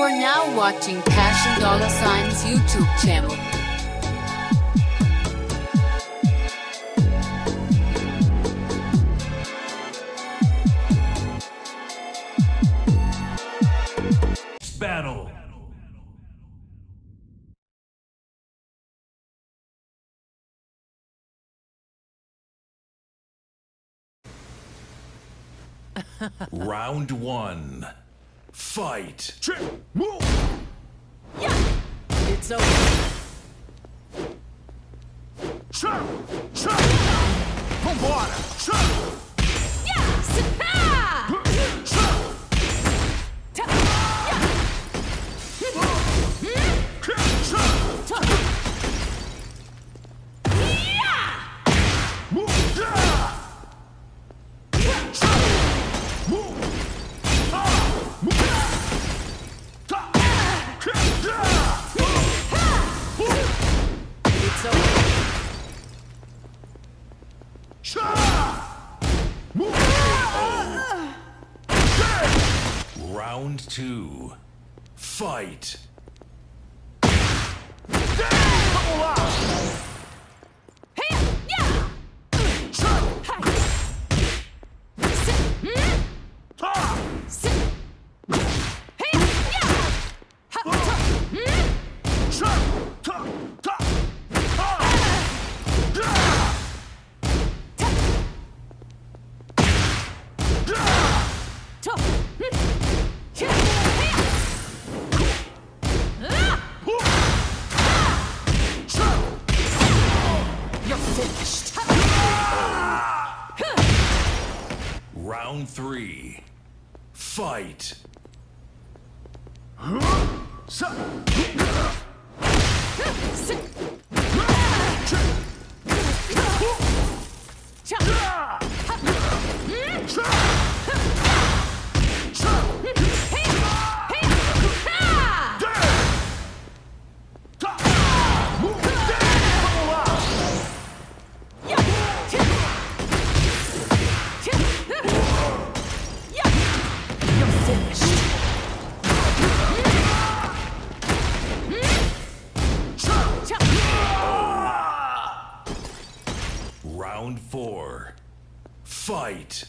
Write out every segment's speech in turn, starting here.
are now watching Passion Dollar Sign's YouTube channel. Battle. Round one. Fight. Move. Yeah. It's over. Vambora. Yes! Ah! Round two. Fight. Vamos lá. Round three. Fight. Round four. Fight.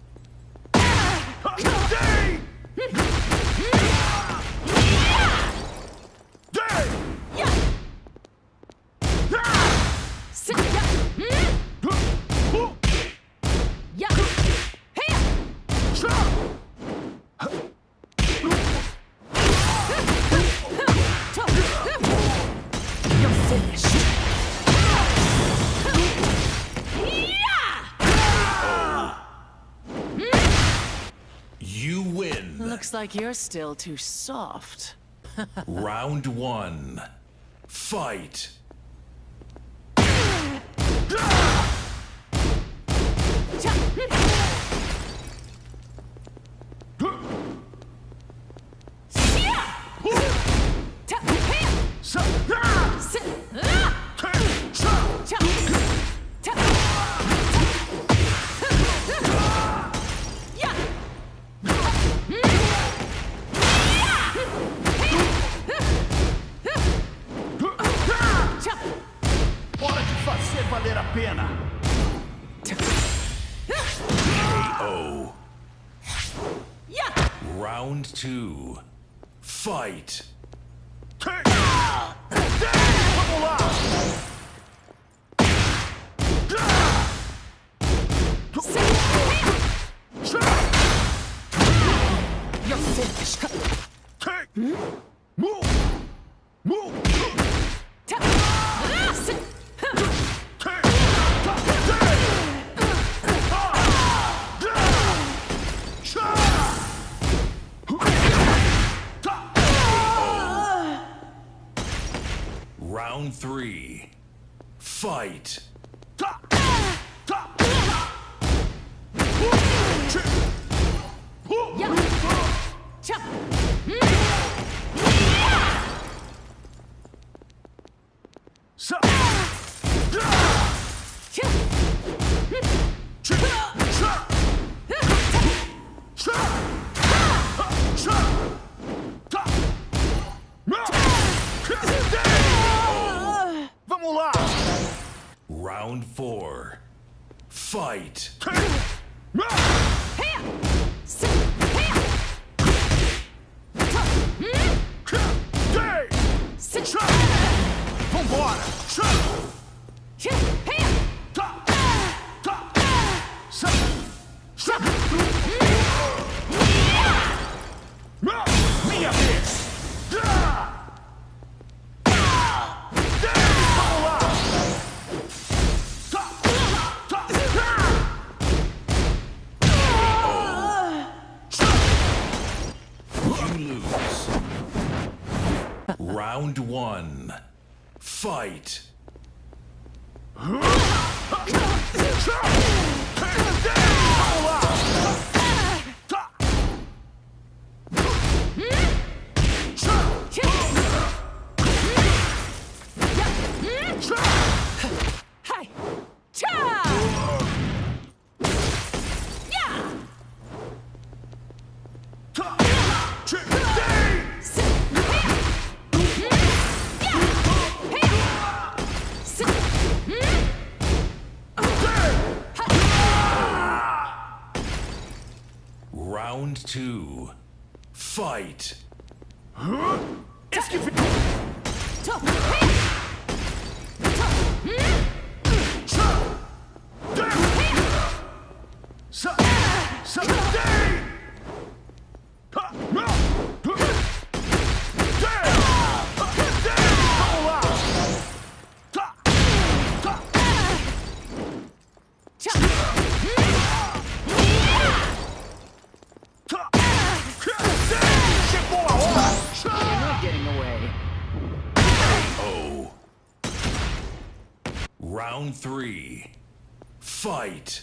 You win. Looks like you're still too soft. Round one. Fight. Hora de fazer valer a pena. KO. Round two. Fight. Vamos lá. You're finished. Move. Move. Round three. Fight. Round 4. Fight! Vambora! Minha vez! Vamos lá! You lose. Round 1. Fight! Round 2. Fight! Round 3. Fight!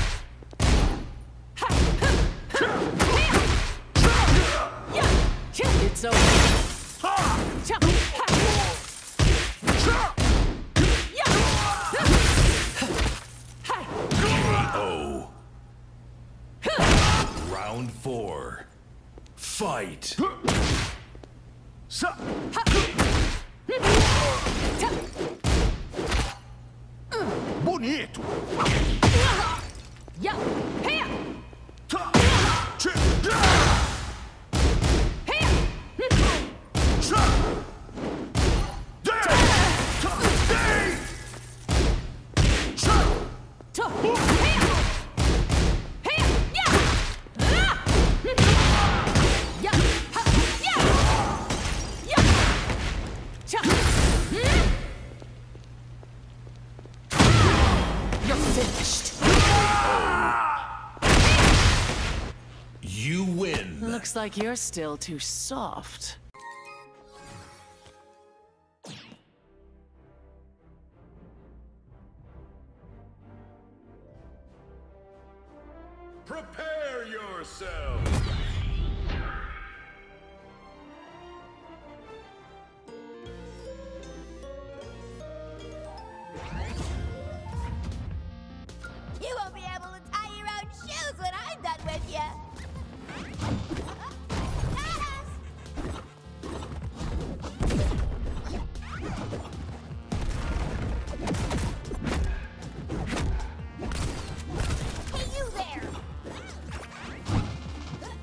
It's over. KO. Round 4. Fight! Bonito! You're finished. You win. Looks like you're still too soft. Prepare yourself. You won't be able to tie your own shoes when I'm done with you. Hey, you there!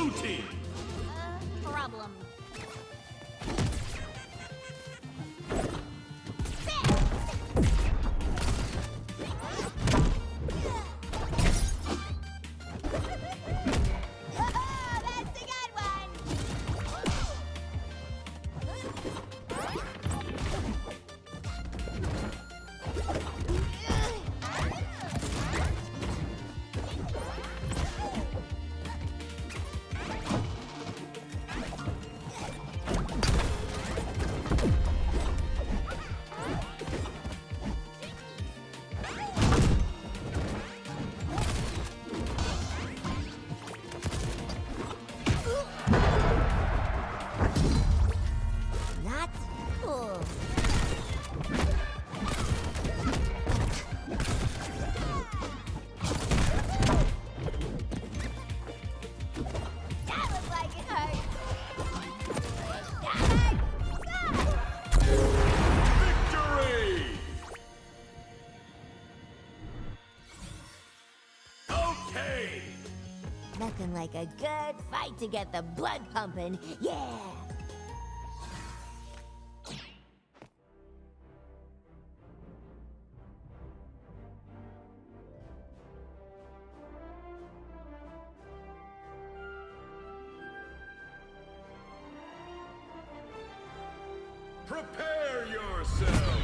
blue team. Problem. That's a good one. That's cool. That looks like it hurt. That hurt. Victory! Okay! Looking like a good fight to get the blood pumping. Yeah. Prepare yourselves!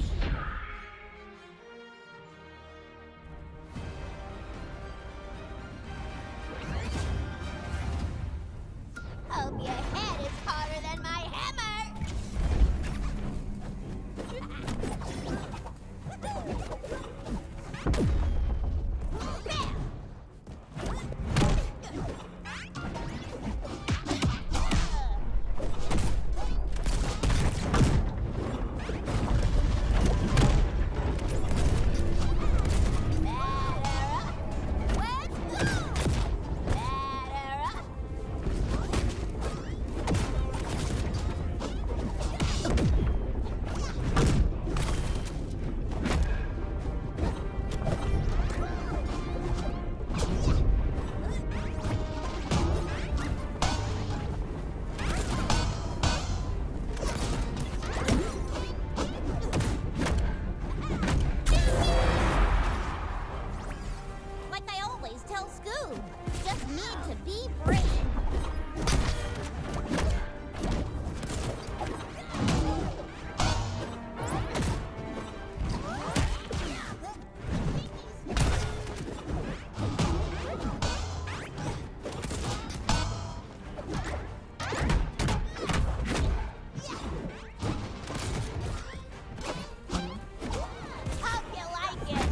Hope your head is harder than my hammer. Like I always tell Scoob, just need to be brave. Hope you like it.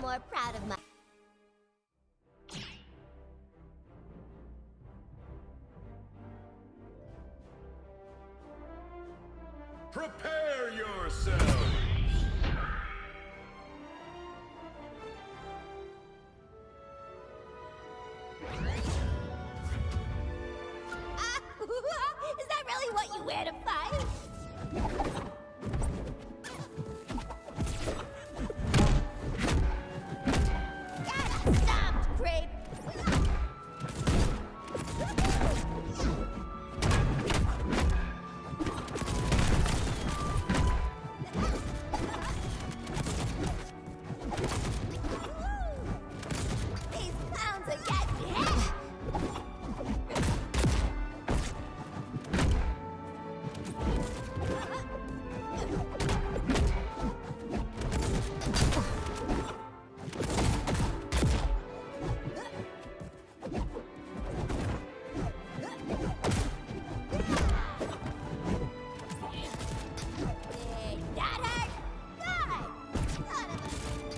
more proud of my... Prepare yourself! Is that really what you wear to fight? Get stopped, creep! These clowns are getting hit! That hurt? Good! Son of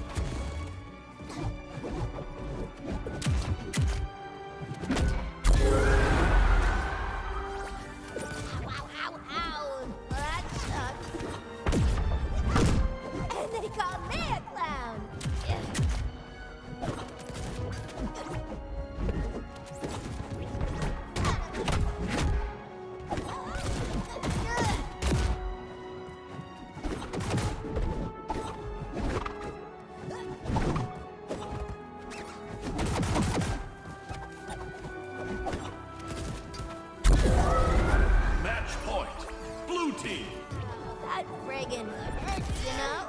a... Ow, ow, ow! That sucks. And they call me a clown! Match point! Blue team! That friggin' hurts, you know?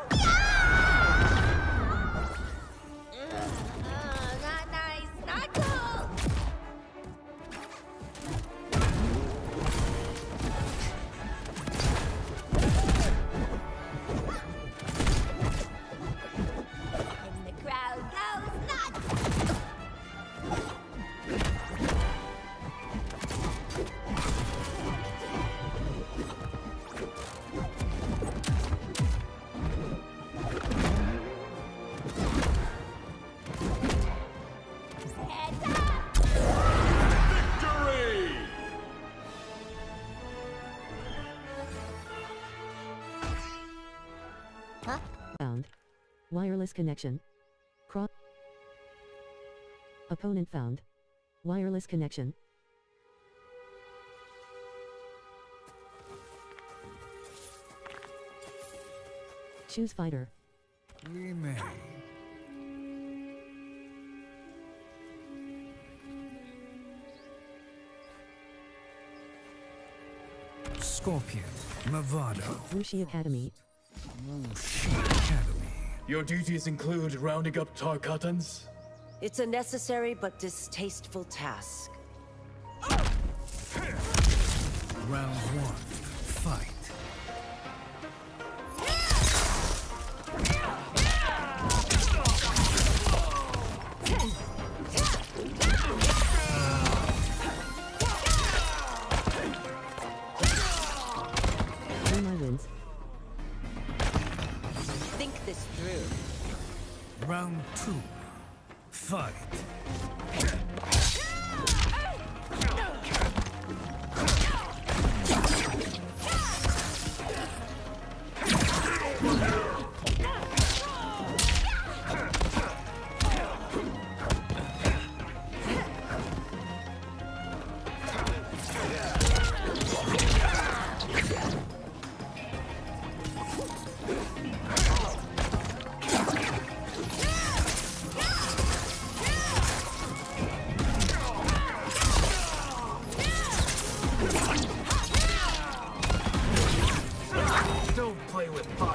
Not nice, not cool! And the crowd goes nuts! Heads up! Victory! Huh? Found. Wireless connection. Cross. Opponent found. Wireless connection. Choose fighter. We may. Scorpion, Movado, Wuxi Academy. Wuxi Academy. Your duties include rounding up Tarkatans? It's a necessary but distasteful task. Round one, fight. Green wins. Think this through. Round two, fight. Don't play with fire.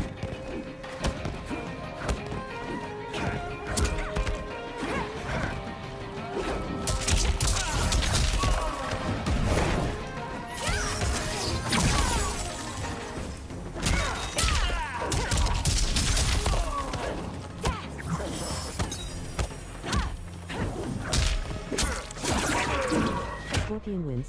Scorpion wins.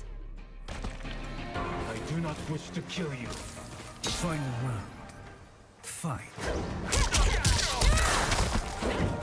I do not wish to kill you. Final round, fight.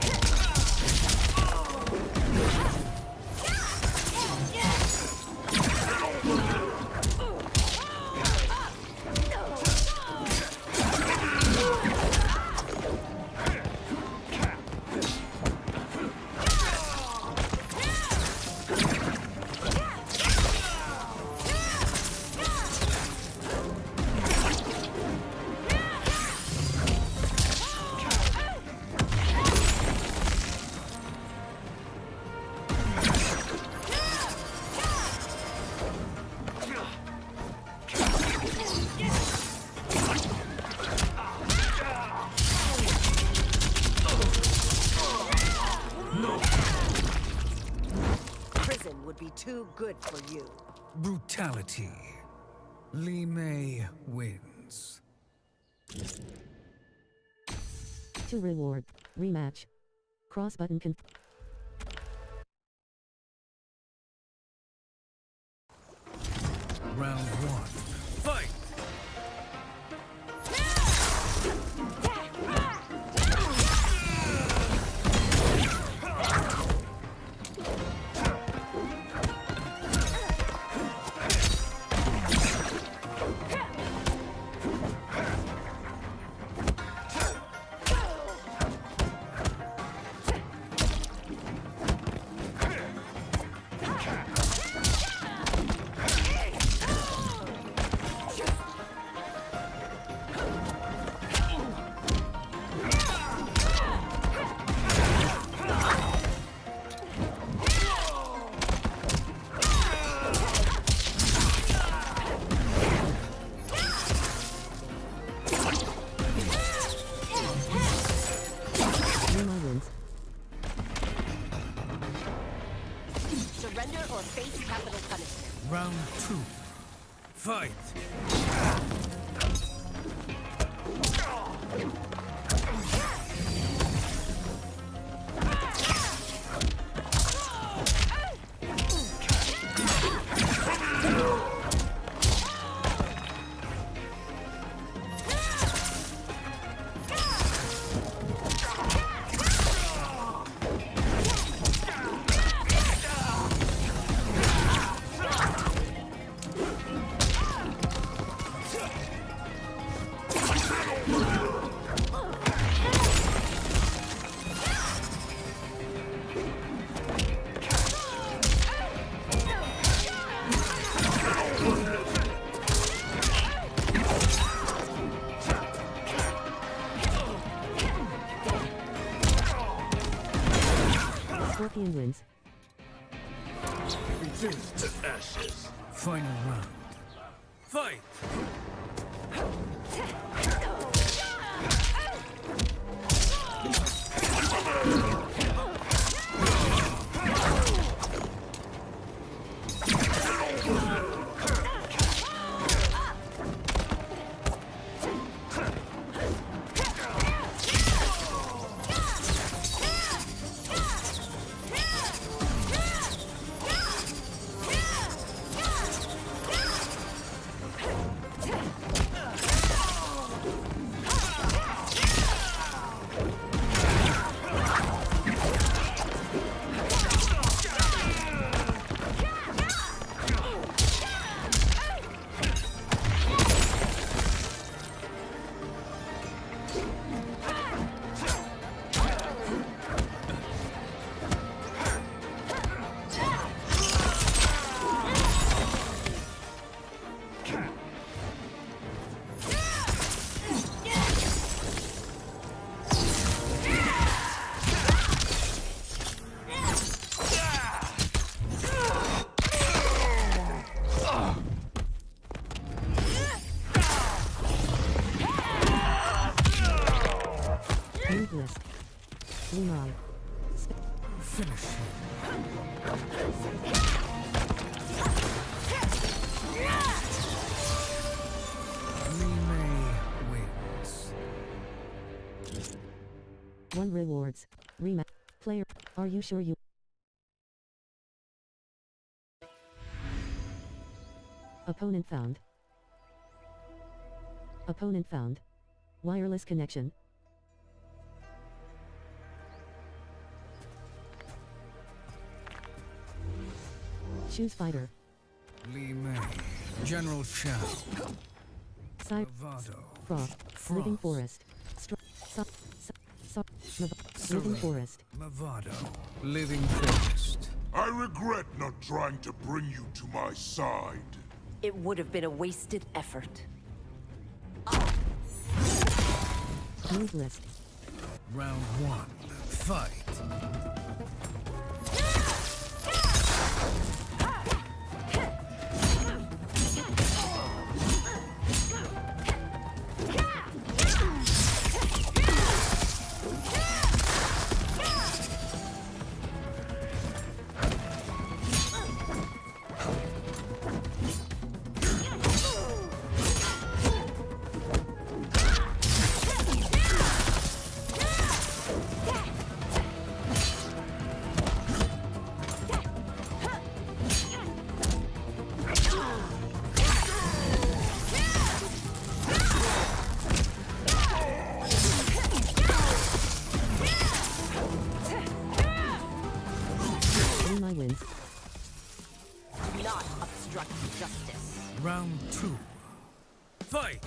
Fatality. Li Mei wins. 2 reward. Rematch. Cross button Round 1. Fight! Surrender or face capital punishment. Round 2. Fight! Scorpion wins. Reduced to ashes. Final round. Fight! Move list. Lumai. Finish him. Li Mei wins. 1 rewards. Rematch. Player. Are you sure you? Opponent found. Opponent found. Wireless connection. Choose fighter. Li Mei. General Shao. Side. Bravado. Frost. Living forest. Living Surrey. forest. Movado. Living Forest. I regret not trying to bring you to my side. It would have been a wasted effort. Move list. Round 1. Fight! Round 2. Fight!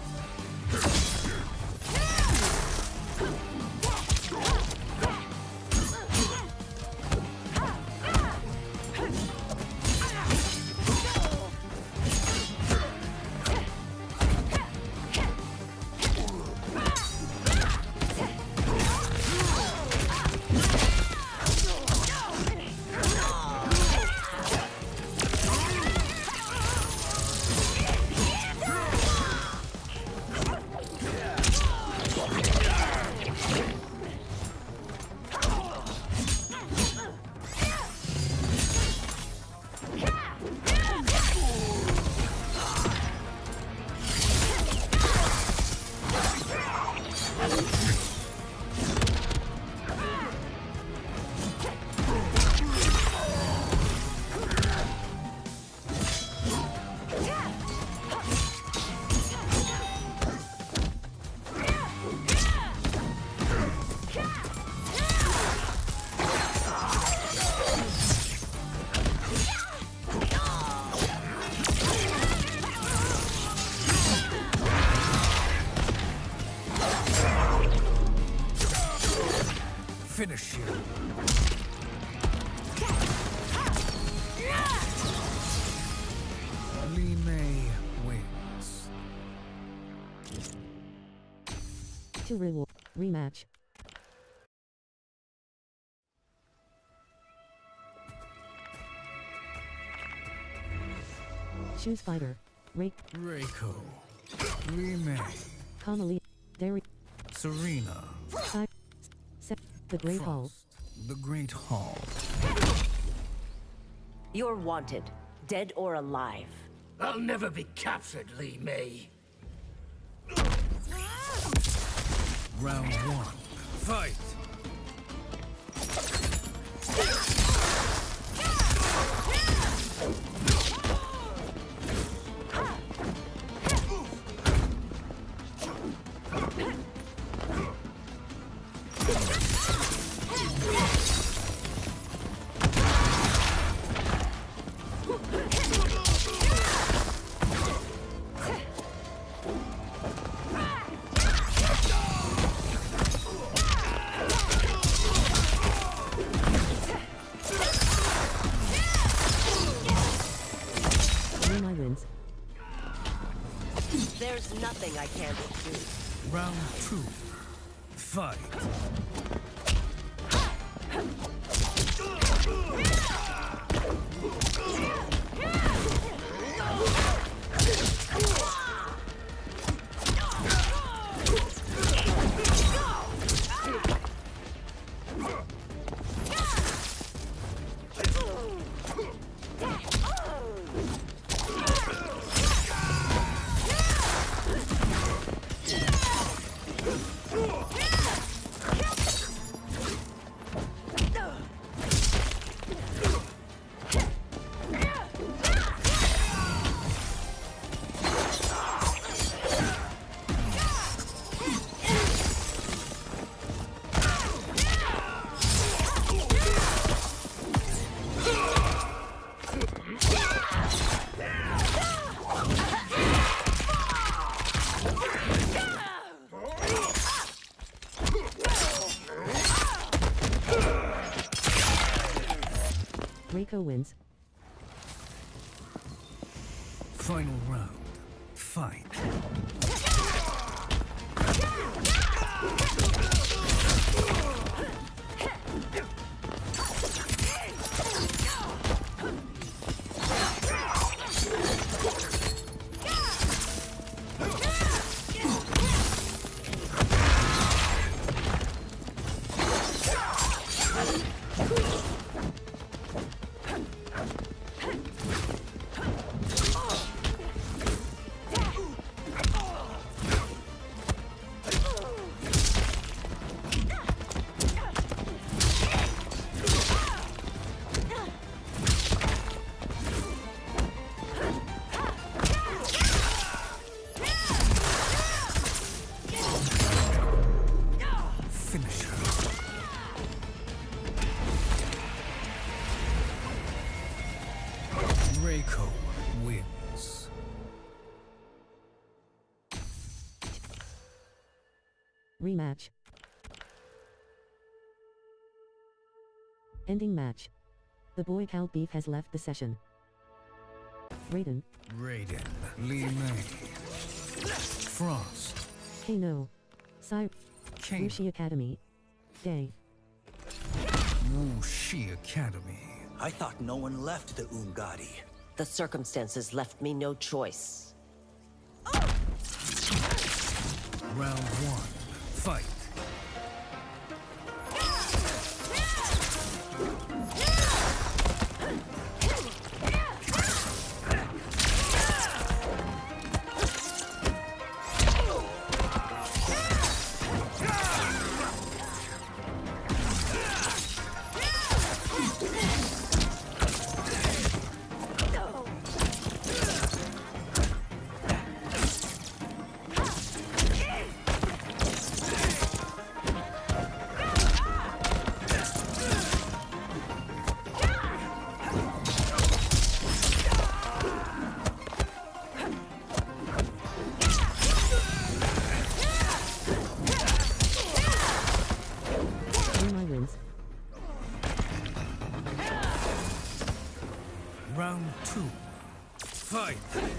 Finish you. Li Mei wins. To reward. Rematch. Choose fighter. Reiko. Li Mei. Kamali. Derry. Serena. The Great Hall. The Great Hall. You're wanted, dead or alive. I'll never be captured, Li Mei. Round 1. Fight! Wins. There's nothing I can't do. Round 2. Fight! Reiko wins. Final round. Fight! Rematch. Ending match. The boy Cal Beef has left the session. Raiden. Raiden. Li Mei. Frost. Kano. Sai. Kano. Wuxi Academy. Day. Wu Shi Academy. I thought no one left the Ungadi. The circumstances left me no choice. Round 1. Fight. Round 2. Fight!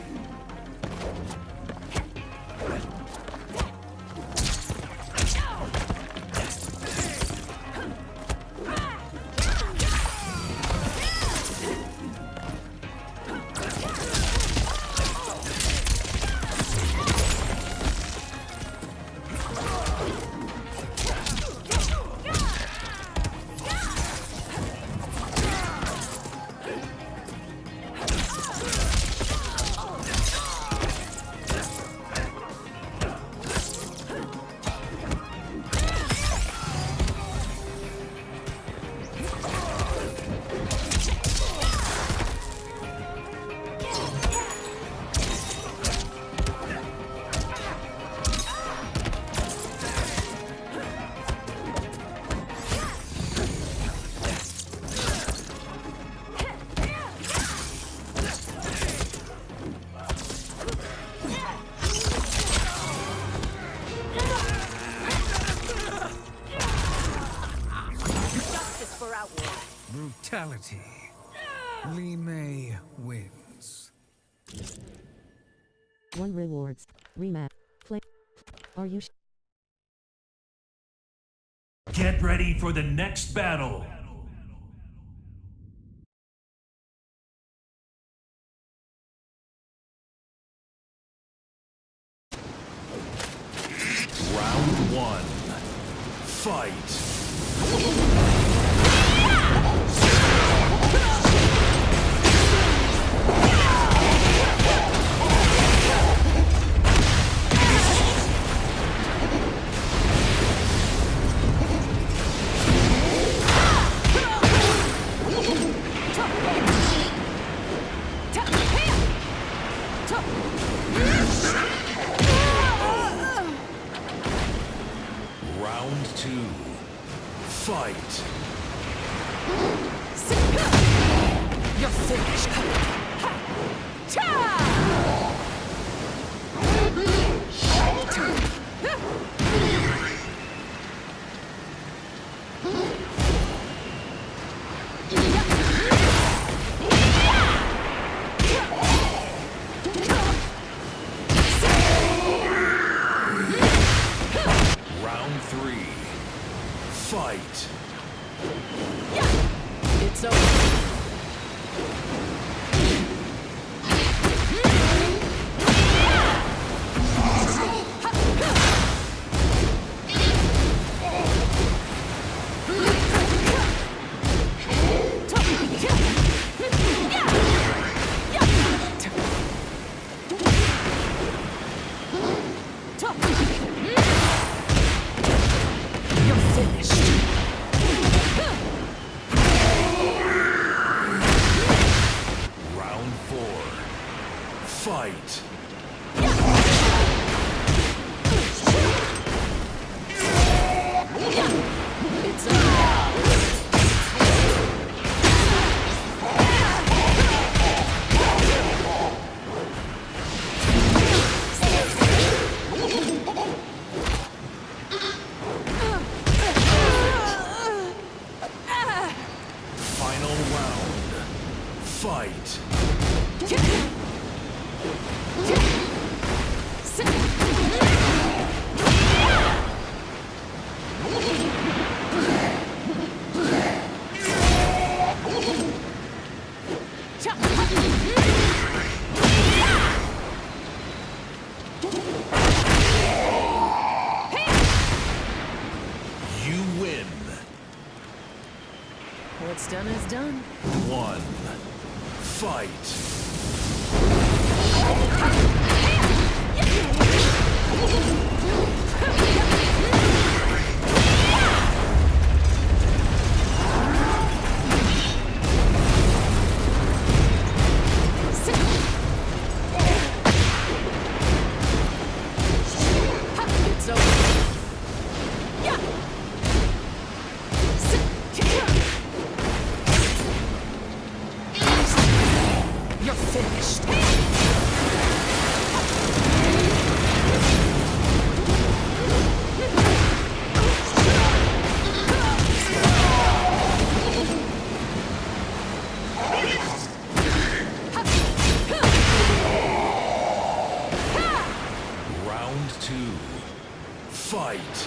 Brutality. Li Mei wins. 1 rewards. Rematch. Play. Are you Get ready for the next battle. Round 1. Fight. Round 2. Fight. You're finished. Round 3. Fight. It's over. You're finished. What's done is done. 1. Fight! It's over. You're finished. Round 2. Fight!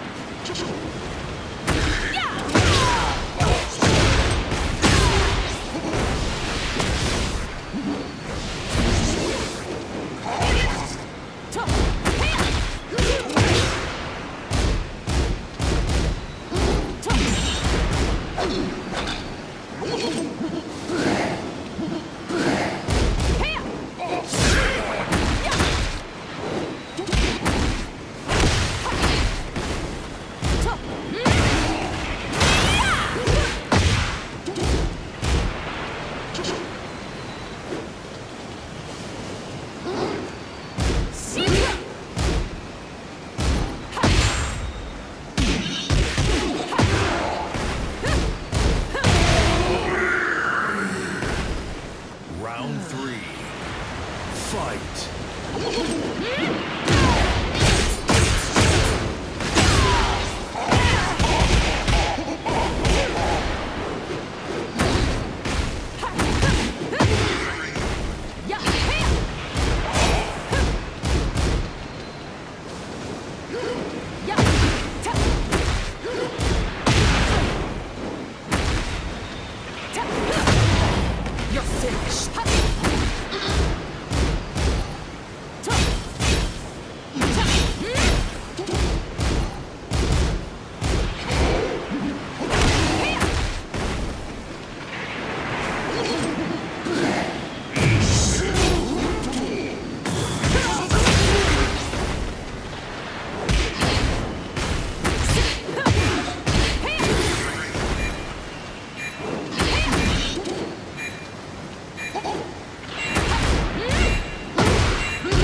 Round 3. Fight! You're finished.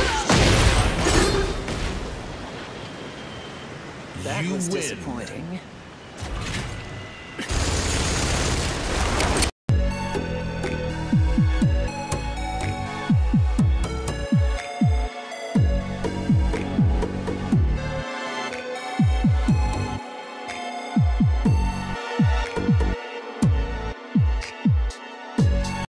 That was disappointing.